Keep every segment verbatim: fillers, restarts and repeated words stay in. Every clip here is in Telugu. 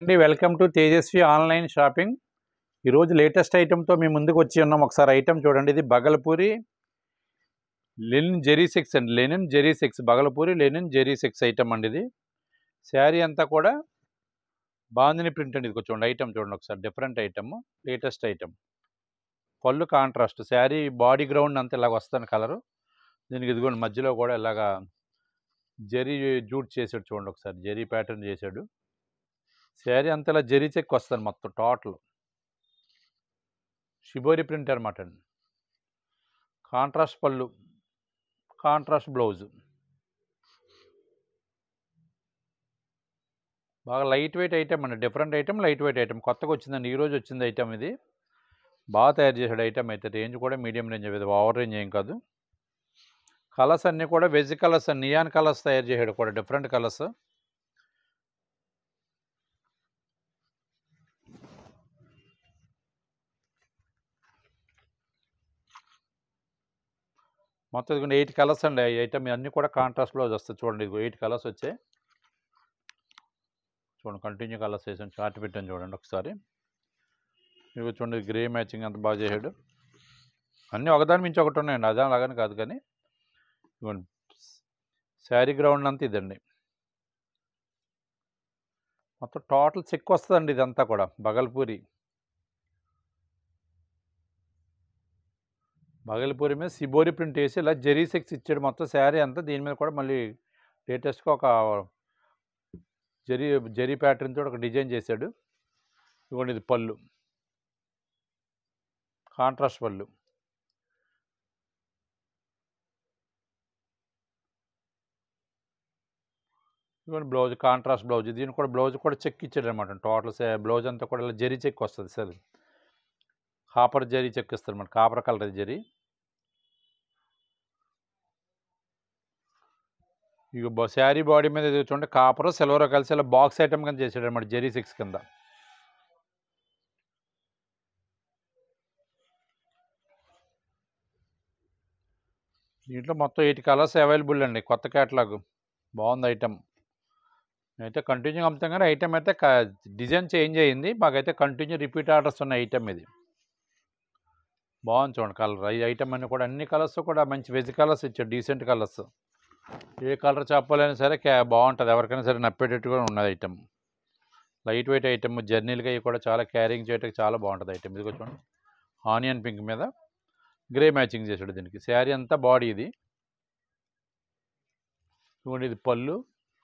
అండి welcome to Tejaswi online shopping. ఈరోజు లేటెస్ట్ ఐటెంతో మీ ముందుకు వచ్చి ఉన్నాం. ఒకసారి ఐటెం చూడండి. ఇది బగల్పూరి లెనిన్ జెరీ సెక్స్ అండి. Linen zari checks Bhagalpuri linen zari checks item అండి. ఇది శారీ అంతా కూడా బాందిని ప్రింట్ అండి. ఇది చూడండి ఐటమ్ చూడండి ఒకసారి. Different item, latest item. Pallu contrast, sari body ground అంతా ఇలాగ వస్తుంది కలరు. దీనికి ఇదిగోండి మధ్యలో కూడా ఇలాగా జెరీ జూట్ చేసాడు చూడండి ఒకసారి. జెరీ ప్యాటర్న్ చేశాడు. శారీ అంతా ఇలా జెరీ చెక్ వస్తుంది మొత్తం టోటల్. షిబోరి ప్రింట్ అనమాట అండి. Contrast pallu, contrast blouse. బాగా లైట్ వెయిట్ ఐటమ్ అండి. Different item, light weight item. కొత్తగా వచ్చిందండి, ఈరోజు వచ్చింది ఐటమ్ ఇది. బాగా తయారు చేశాడు ఐటమ్ అయితే. రేంజ్ కూడా మీడియం రేంజ్, ఇది ఓవర్ రేంజ్ ఏం కాదు. కలర్స్ అన్నీ కూడా వెజ్ కలర్స్, నియాన్ కలర్స్ తయారు చేశాడు కూడా, డిఫరెంట్ కలర్స్. మొత్తం ఇదిగోండి ఎయిట్ కలర్స్ అండి. ఈ ఐటమ్ అన్నీ కూడా కాంట్రాస్ట్ బ్లౌజ్ వస్తుంది చూడండి. ఇదిగో ఎయిట్ కలర్స్ వచ్చాయి చూడండి. కంటిన్యూ కలర్స్ వేసాను, చార్ట్ పెట్టాను చూడండి ఒకసారి. ఇవి చూడండి గ్రే మ్యాచింగ్ అంత బాగా చేశాడు. అన్నీ ఒకదాని మించి ఒకటి ఉన్నాయండి, అదే అలాగని కాదు కానీ. ఇదిగోండి శారీ గ్రౌండ్ అంతా ఇదండి. మొత్తం టోటల్ చెక్ వస్తుందండి ఇదంతా కూడా. బగల్పూరి బగల్పూరి మీద సిబోరి ప్రింట్ వేసి ఇలా జెరీ సెక్స్ ఇచ్చాడు మొత్తం శారీ అంతా. దీని మీద కూడా మళ్ళీ లేటెస్ట్గా ఒక జెరీ జెరీ ప్యాటర్న్ తోటి ఒక డిజైన్ చేశాడు. ఇదిగోండి ఇది పళ్ళు, కాంట్రాస్ట్ పళ్ళు. ఇదిగోండి బ్లౌజ్, కాంట్రాస్ట్ బ్లౌజ్. దీని కూడా బ్లౌజ్ కూడా చెక్ ఇచ్చాడు అనమాట. టోటల్ బ్లౌజ్ అంతా కూడా ఇలా జెరీ చెక్ వస్తుంది సార్. కాపర్ జెరీ చెక్ ఇస్తారు అనమాట, కాపర్ కలర్ జెరీ. ఇక శారీ బాడీ మీద చూడండి కాపర్ సిల్వర్ కలిసి ఇలా బాక్స్ ఐటమ్ కింద చేసాడు అనమాట, జెరీ సిక్స్ కింద. దీంట్లో మొత్తం ఎయిట్ కలర్స్ అవైలబుల్ అండి. కొత్త క్యాటలాగ్, బాగుంది ఐటమ్. అయితే కంటిన్యూ అమ్ముతాం కానీ ఐటమ్ అయితే డిజైన్ చేంజ్ అయ్యింది. మాకైతే కంటిన్యూ రిపీట్ ఆర్డర్స్ ఉన్న ఐటమ్ ఇది. బాగుంది చూడండి కలర్. ఈ ఐటమ్ అన్నీ కూడా అన్ని కలర్స్ కూడా మంచి వెజ్ కలర్స్ ఇచ్చాడు, డీసెంట్ కలర్స్. ఏ కలర్ చెప్పాలైనా సరే క్యా బాగుంటుంది, ఎవరికైనా సరే నప్పేటట్టుగా ఉన్నది ఐటమ్. లైట్ వెయిట్ ఐటమ్, జర్నీలుగా ఇవి కూడా చాలా క్యారింగ్ చేయడానికి చాలా బాగుంటుంది ఐటమ్. ఇది చూడండి ఆనియన్ పింక్ మీద గ్రే మ్యాచింగ్ చేసాడు దీనికి. శారీ అంతా బాడీ ఇది. చూడండి ఇది పళ్ళు,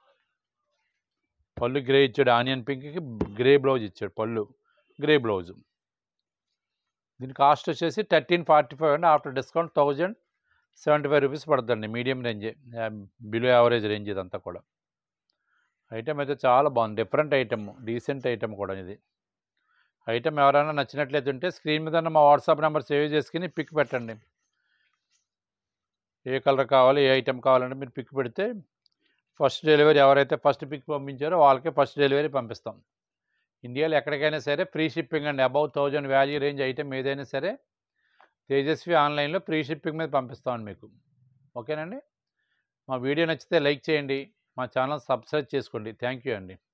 పళ్ళు గ్రే ఇచ్చాడు. ఆనియన్ పింక్కి గ్రే బ్లౌజ్ ఇచ్చాడు, పళ్ళు గ్రే బ్లౌజ్. దీని కాస్ట్ వచ్చేసి థర్టీన్ ఫార్టీ ఫైవ్ అండి. After discount thousand seventy five rupees పడుతుందండి. మీడియం రేంజే, బిలో యావరేజ్ రేంజ్ ఇదంతా కూడా. ఐటమ్ అయితే చాలా బాగుంది, డిఫరెంట్ ఐటమ్, డీసెంట్ ఐటమ్ కూడా ఇది. ఐటమ్ ఎవరైనా నచ్చినట్లయితే ఉంటే స్క్రీన్ మీద మా వాట్సాప్ నెంబర్ సేవ్ చేసుకుని పిక్ పెట్టండి. ఏ కలర్ కావాలి, ఏ ఐటమ్ కావాలంటే మీరు పిక్ పెడితే ఫస్ట్ డెలివరీ, ఎవరైతే ఫస్ట్ పిక్ పంపించారో వాళ్ళకే ఫస్ట్ డెలివరీ పంపిస్తాం. ఇండియాలో ఎక్కడికైనా సరే ఫ్రీ షిప్పింగ్ అండి. Above thousand value range item ఏదైనా సరే తేజస్వి ఆన్లైన్లో ఫ్రీ షిప్పింగ్ మీద పంపిస్తామండి మీకు. ఓకేనండి. మా వీడియో నచ్చితే లైక్ చేయండి, మా ఛానల్ సబ్స్క్రైబ్ చేసుకోండి. థ్యాంక్ యూ అండి.